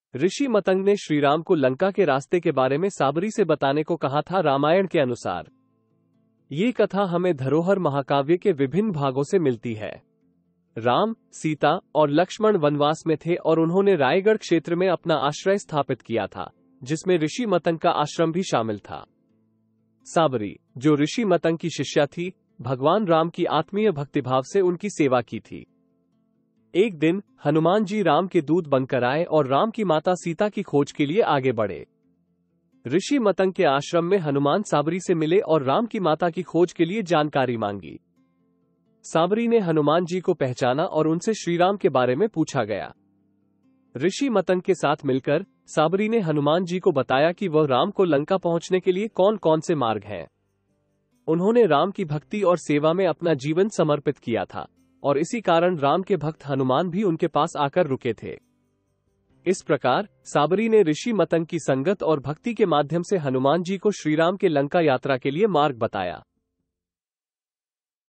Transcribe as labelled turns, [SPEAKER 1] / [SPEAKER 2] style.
[SPEAKER 1] ऋषि मतंग ने श्रीराम को लंका के रास्ते के बारे में साबरी से बताने को कहा था। रामायण के अनुसार ये कथा हमें धरोहर महाकाव्य के विभिन्न भागों से मिलती है। राम, सीता और लक्ष्मण वनवास में थे और उन्होंने रायगढ़ क्षेत्र में अपना आश्रय स्थापित किया था, जिसमें ऋषि मतंग का आश्रम भी शामिल था। साबरी, जो ऋषि मतंग की शिष्या थी, भगवान राम की आत्मीय भक्तिभाव से उनकी सेवा की थी। एक दिन हनुमान जी राम के दूत बनकर आए और राम की माता सीता की खोज के लिए आगे बढ़े। ऋषि मतंग के आश्रम में हनुमान साबरी से मिले और राम की माता की खोज के लिए जानकारी मांगी। साबरी ने हनुमान जी को पहचाना और उनसे श्रीराम के बारे में पूछा गया। ऋषि मतंग के साथ मिलकर साबरी ने हनुमान जी को बताया कि वह राम को लंका पहुंचने के लिए कौन कौन से मार्ग हैं। उन्होंने राम की भक्ति और सेवा में अपना जीवन समर्पित किया था और इसी कारण राम के भक्त हनुमान भी उनके पास आकर रुके थे। इस प्रकार साबरी ने ऋषि मतंग की संगत और भक्ति के माध्यम से हनुमान जी को श्रीराम के लंका यात्रा के लिए मार्ग बताया।